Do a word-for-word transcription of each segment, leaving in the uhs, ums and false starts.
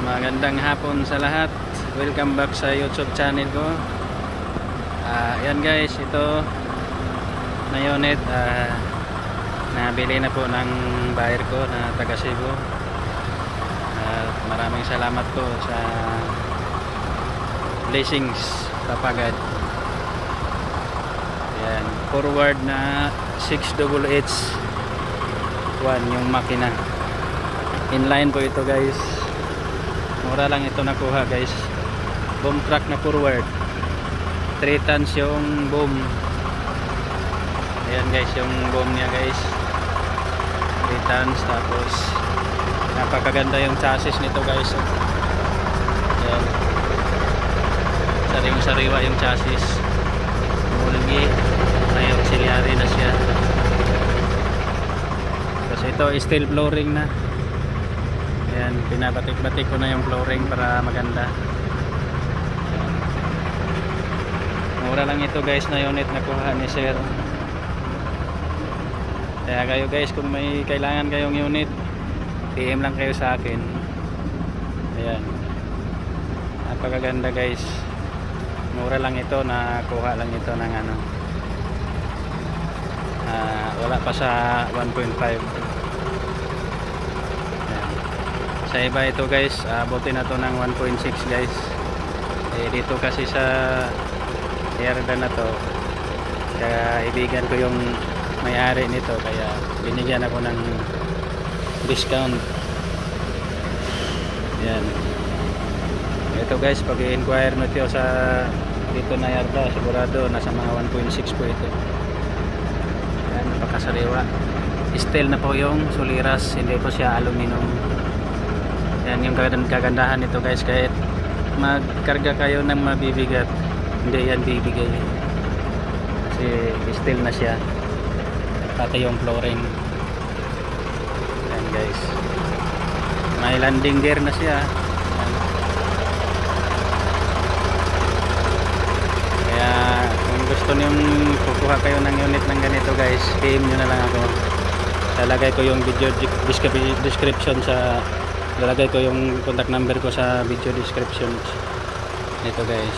Magandang hapon sa lahat. Welcome back sa YouTube channel ko. Uh, yan guys, ito na unit. Uh, nabili na po ng buyer ko na taga Cebu. Uh, maraming salamat po sa blessings Papagad. Yan, forward na six H H one yung makina. Inline po ito guys. Mura lang ito nakuha guys. Boom truck na forward, three tons yung boom. Ayan guys yung boom niya guys, three tons. Tapos napakaganda yung chassis nito guys. Ayan, sariwang sariwa yung chassis. Mulgi, may auxiliary na siya. Tapos ito steel flooring na. Ayan, pinabatik-batik ko na yung flooring para maganda. Ayan. Mura lang ito guys na unit na kuha ni sir. Kaya kayo guys, kung may kailangan kayong unit, P M lang kayo sa akin. Ayan, napakaganda guys. Mura lang ito, na kuha lang ito ng ano, uh, wala pa sa one point five. Sa iba ito guys, abutin na to ng one point six guys. Eh, dito kasi sa area na to, kaya ibigan ko yung may-ari nito, kaya binigyan ako ng discount. Yan. Ito guys, pag i-inquire mo ito sa dito na yarda, sigurado nasa mga one point six po ito. Yan, napakasariwa. Steel na po yung suliras, hindi po siya aluminum. Yan yung kagandahan nito guys, kahit magkarga kayo ng mabibigat, hindi yan bibigay kasi steel na siya, pati yung flooring. Yan guys, may landing gear na siya. Yan. Kaya kung gusto niyong kukuha kayo ng unit ng ganito guys, P M nyo na lang ako. Lalagay ko yung video description sa Lalagay ko yung contact number ko sa video description nito guys.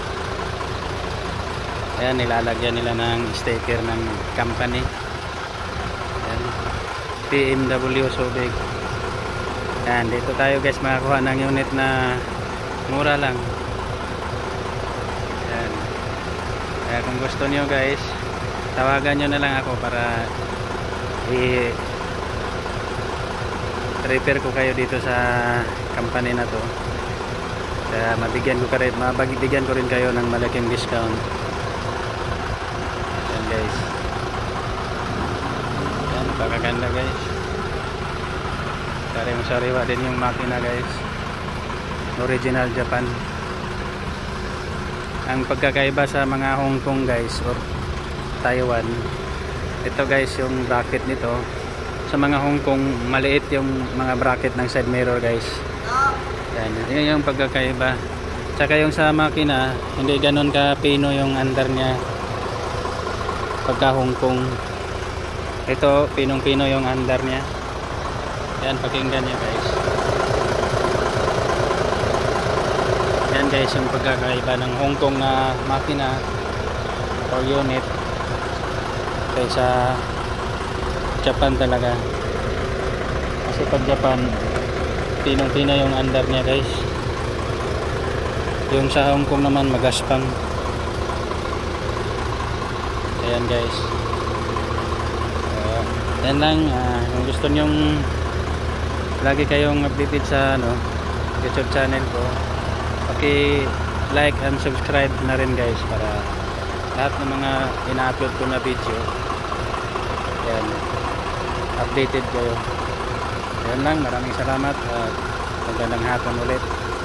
Ayan, nilalagyan nila ng sticker ng company. Ayan, P M W Subic. Ayan, dito tayo guys makakuha ng unit na mura lang. Ayan. Kaya kung gusto nyo guys, tawagan nyo na lang ako para i repair ko kayo dito sa company na to. Kaya mabigyan ko rin, mabigyan ko rin kayo ng malaking discount. Yan guys. Yan, napakaganda guys. Sariwang sariwa din yung makina guys. Original Japan. Ang pagkakaiba sa mga Hong Kong guys or Taiwan, ito guys yung bracket nito. Sa mga Hong Kong, maliit yung mga bracket ng side mirror guys. Yan, yun yung pagkakaiba. Tsaka yung sa makina, hindi ganun ka pino yung under niya pagka Hong Kong. Ito, pinong pino yung under niya. Yan, pakinggan niya guys. Yan guys yung pagkakaiba ng Hong Kong na makina or unit kaysa Japan talaga. Kasi pag Japan, pinong-pina yung under niya guys. Yung sa Hong Kong naman magaspang. Ayan guys. Uh, yan lang. Uh, kung gusto nyong lagi kayong updated sa ano, YouTube channel ko, paki like and subscribe na rin guys para lahat ng mga ina-upload ko na video, yan, updated kayo. Yan lang, maraming salamat at magandang hapon ulit.